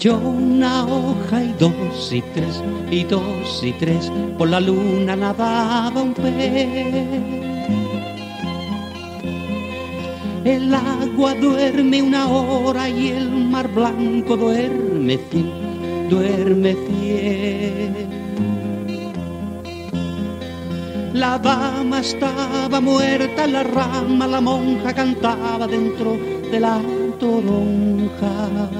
Cayó una hoja y dos y tres, y dos y tres, por la luna nadaba un pez. El agua duerme una hora y el mar blanco duerme fiel, duerme fiel. La dama estaba muerta en la rama, la monja cantaba dentro de la toronja.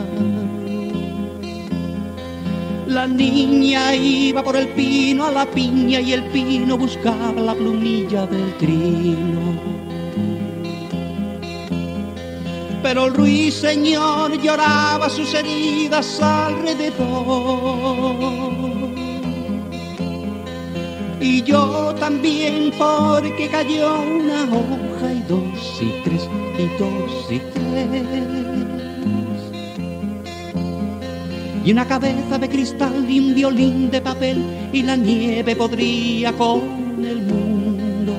La niña iba por el pino a la piña y el pino buscaba la plumilla del trino. Pero el ruiseñor lloraba sus heridas alrededor. Y yo también, porque cayó una hoja y dos y tres, y dos y tres. Y una cabeza de cristal y un violín de papel, y la nieve podría con el mundo.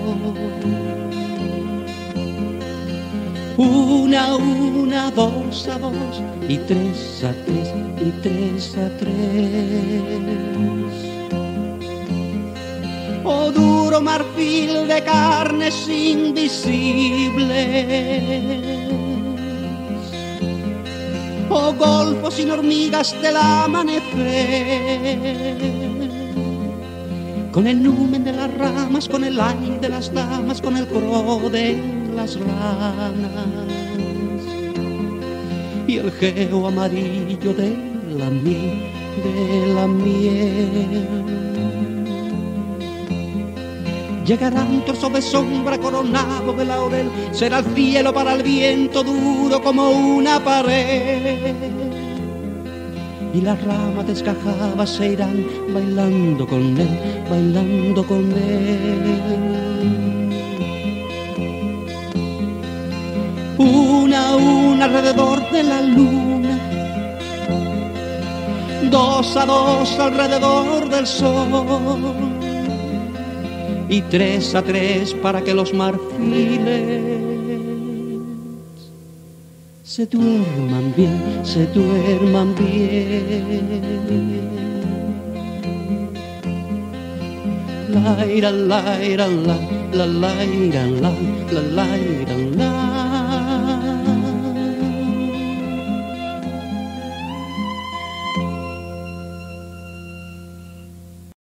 Una, dos a dos, y tres a tres, y tres a tres. Oh duro marfil de carnes invisibles, oh golfo sin hormigas del amanecer, con el numen de las ramas, con el ay de las damas, con el coro de las ranas y el geo amarillo de la miel, de la miel. Llegará un trozo de sombra coronado de laurel, será el cielo para el viento duro como una pared. Y las ramas desgajadas se irán bailando con él, bailando con él. Una alrededor de la luna, dos a dos alrededor del sol, y tres a tres para que los marfiles se duerman bien, se duerman bien. La ira la ira la ira la la ira la.